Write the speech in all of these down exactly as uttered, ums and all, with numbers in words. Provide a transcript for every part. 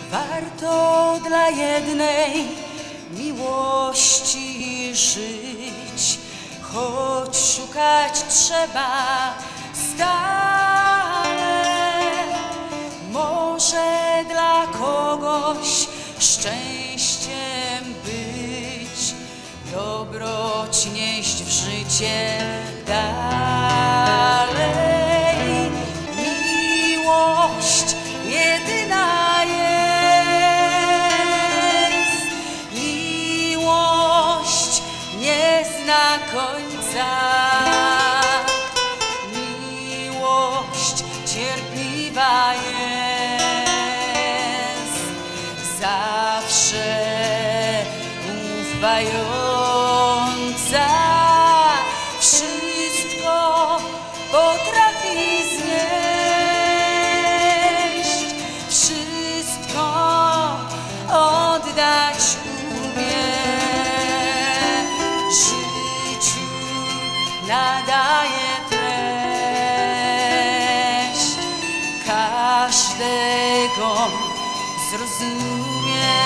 Warto dla jednej miłości żyć, choć szukać trzeba stale. Może dla kogoś szczęściem być, dobroć nieść w życie dalej. Miłość jedyna jest, miłość nie zna końca. Miłość cierpliwa jest, zawsze ufająca, wszystko potrafi znieść, wszystko oddać umie, życiu nadaje treść, każdego zrozumie.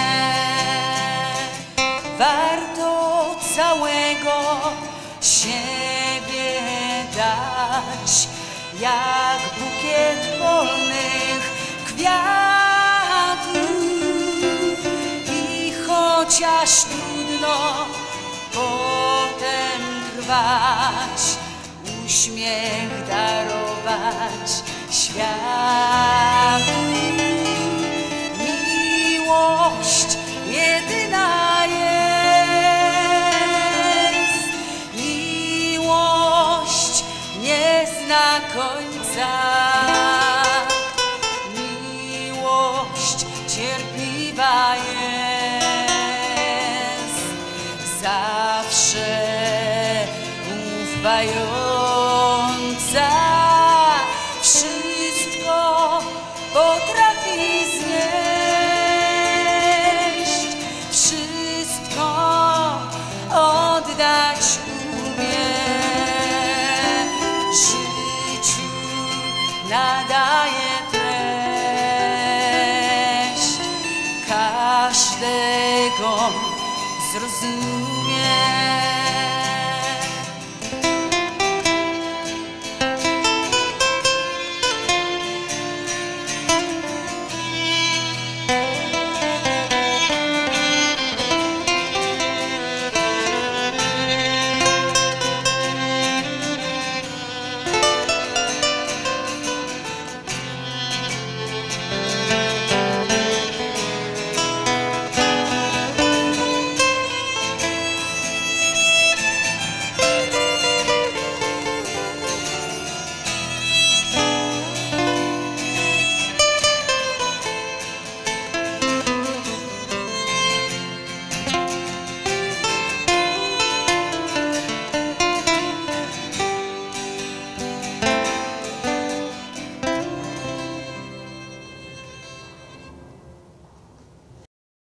Warto całego siebie dać, jak bukiet wolnych kwiatów, i chociaż trudno potem trwać, uśmiech darować światu. Miłość jedyna jest, miłość nie zna końca. Miłość cierpliwa jest, zawsze ufająca, wszystko potrafi znieść, wszystko oddać umie, życiu nadaje treść, każdego zrozumie.